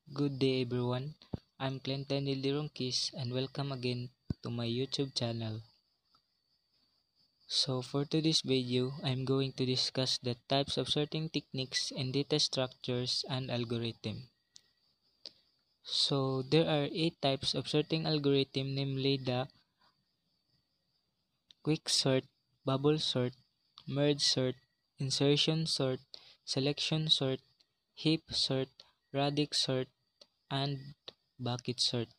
Good day everyone. I'm Clinton Nildirongkis and welcome again to my YouTube channel. So for today's video, I'm going to discuss the types of sorting techniques in data structures and algorithm. So there are 8 types of sorting algorithm, namely the quick sort, bubble sort, merge sort, insertion sort, selection sort, heap sort, radix sort, and bucket sort.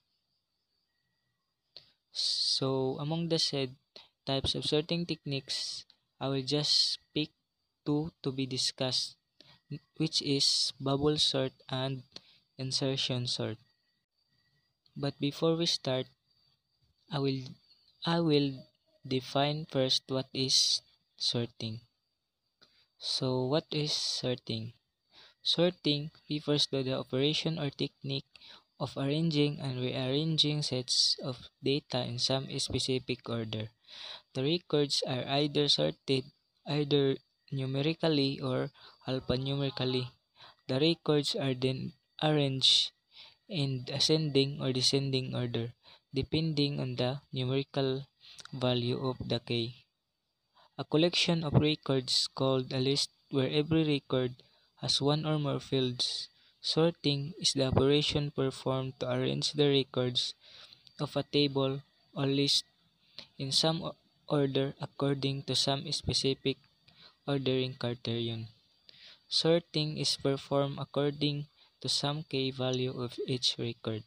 So among the said types of sorting techniques, I will just pick two to be discussed, which is bubble sort and insertion sort. But before we start, I will I will define first what is sorting. So what is sorting? Sorting refers to the operation or technique of arranging and rearranging sets of data in some specific order. The records are either sorted either numerically or alphanumerically. The records are then arranged in ascending or descending order, depending on the numerical value of the key. A collection of records called a list where every record has one or more fields. Sorting is the operation performed to arrange the records of a table or list in some order according to some specific ordering criterion. Sorting is performed according to some key value of each record.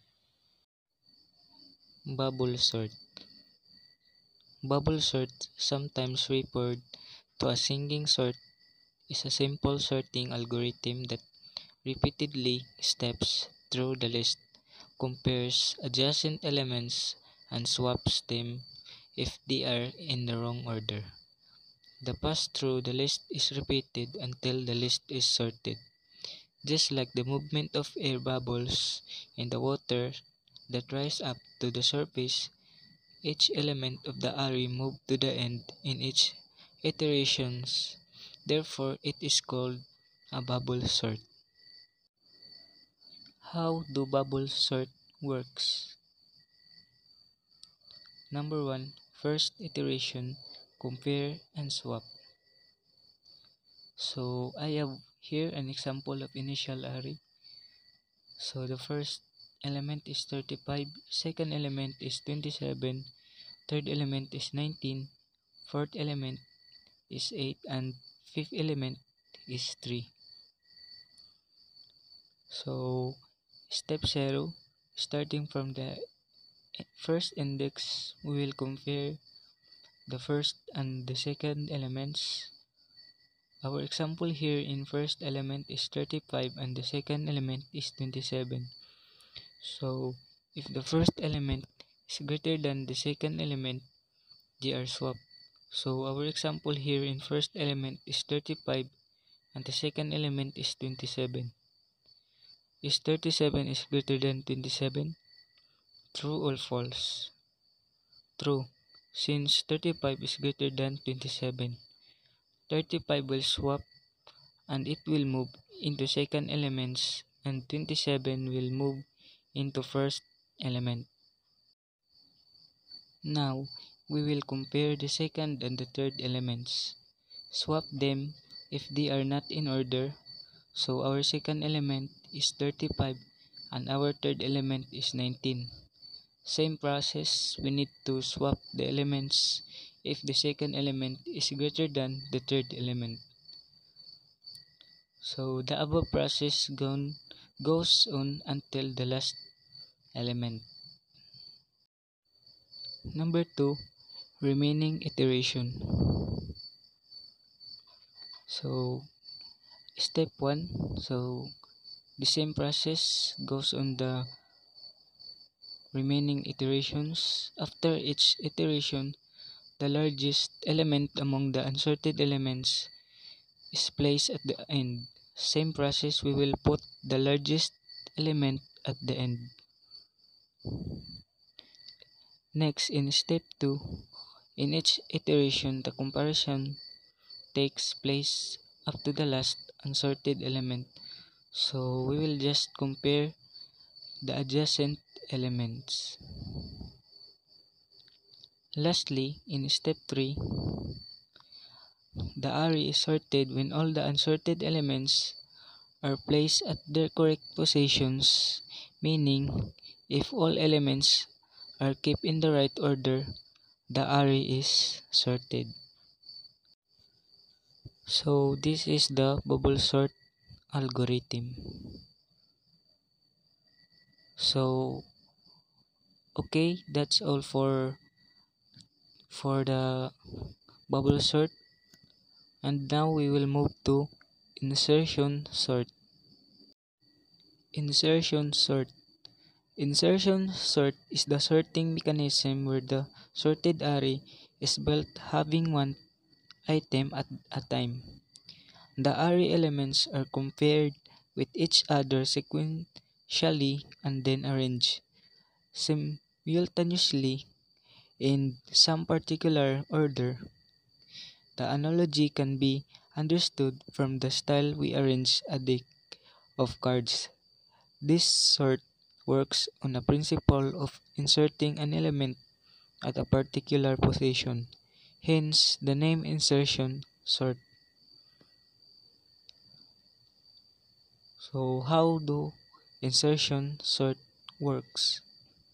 Bubble sort. Bubble sort, sometimes referred to as singing sort, is a simple sorting algorithm that repeatedly steps through the list, compares adjacent elements, and swaps them if they are in the wrong order. The pass through the list is repeated until the list is sorted. Just like the movement of air bubbles in the water that rise up to the surface, each element of the array moves to the end in each iterations. Therefore, it is called a bubble sort. How do bubble sort works? Number 1, first iteration, compare and swap. So I have here an example of initial array. So the first element is 35, second element is 27, third element is 19, fourth element is 8, and fifth element is 3. So step 0, starting from the first index, we will compare the first and the second elements. Our example here in first element is 35 and the second element is 27. So if the first element is greater than the second element, they are swapped. So our example here in first element is 35 and the second element is 27. Is 37 is greater than 27? True or false? True. Since 35 is greater than 27, 35 will swap and it will move into second elements and 27 will move into first element. Now, we will compare the second and the third elements. Swap them if they are not in order. So our second element is 35 and our third element is 19. Same process, we need to swap the elements if the second element is greater than the third element. So the above process goes on until the last element. Number 2, remaining iteration. So step 1, so the same process goes on the remaining iterations. After each iteration, the largest element among the unsorted elements is placed at the end. Same process, we will put the largest element at the end. Next, in step 2, in each iteration, the comparison takes place up to the last unsorted element. So we will just compare the adjacent elements. Lastly, in step 3, the array is sorted when all the unsorted elements are placed at their correct positions, meaning if all elements are kept in the right order, the array is sorted. So this is the bubble sort algorithm. So okay, that's all for the bubble sort, and now we will move to insertion sort. Insertion sort. Insertion sort is the sorting mechanism where the sorted array is built having one item at a time. The array elements are compared with each other sequentially and then arranged simultaneously in some particular order. The analogy can be understood from the style we arrange a deck of cards. This sort works on a principle of inserting an element at a particular position, hence the name insertion sort. So how do insertion sort works?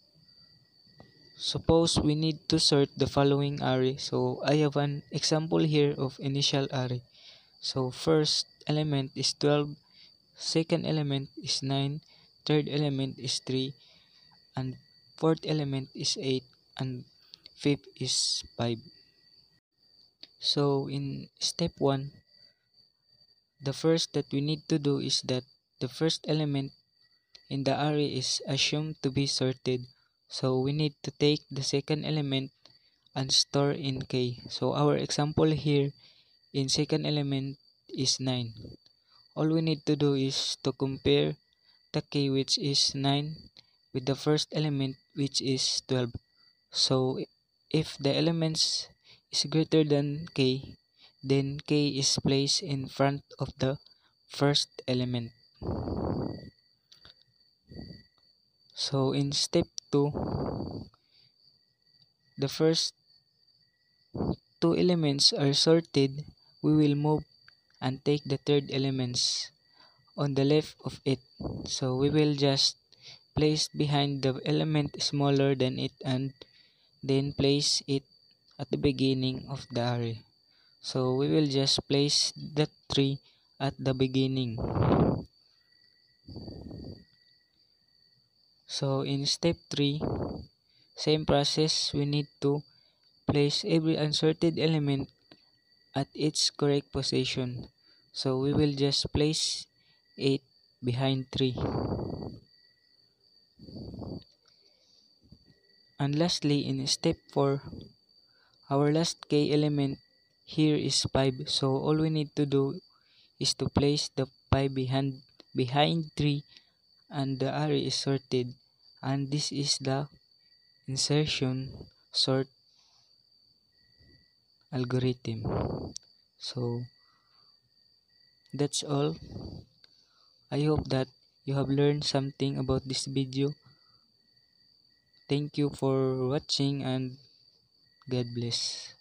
Suppose we need to sort the following array. So I have an example here of initial array. So first element is 12, second element is 9, third element is 3, and fourth element is 8, and fifth is 5. So in step 1, the first that we need to do is that the first element in the array is assumed to be sorted. So we need to take the second element and store in K. So our example here in second element is 9. All we need to do is to compare the K, which is 9, with the first element, which is 12. So if the elements is greater than K, then K is placed in front of the first element. So in step 2, the first two elements are sorted. We will move and take the third elements on the left of it. So we will just place behind the element smaller than it and then place it at the beginning of the array. So we will just place the 3 at the beginning. So in step 3, same process, we need to place every unsorted element at its correct position. So we will just place 8 behind 3. And lastly, in step 4, our last K element here is 5. So all we need to do is to place the 5 behind 3 and the array is sorted. And this is the insertion sort algorithm. So that's all. I hope that you have learned something about this video. Thank you for watching and God bless.